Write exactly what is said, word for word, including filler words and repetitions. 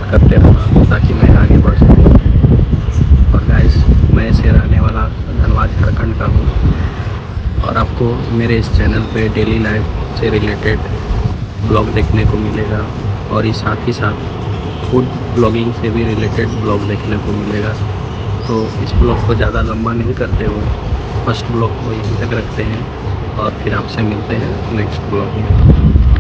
Support करते रहना ताकि मैं आगे बढ़ सकूँ। और गाइस, मैं से रहने वाला धनबाद झारखंड का हूँ और आपको मेरे इस चैनल पे डेली लाइफ से रिलेटेड ब्लॉग देखने को मिलेगा और इस साथ ही साथ फूड ब्लॉगिंग से भी रिलेटेड ब्लॉग देखने को मिलेगा। तो इस ब्लॉग को ज़्यादा लंबा नहीं करते हुए फर्स्ट ब्लॉग को यहीं तक रखते हैं और फिर आपसे मिलते हैं नेक्स्ट ब्लॉग में।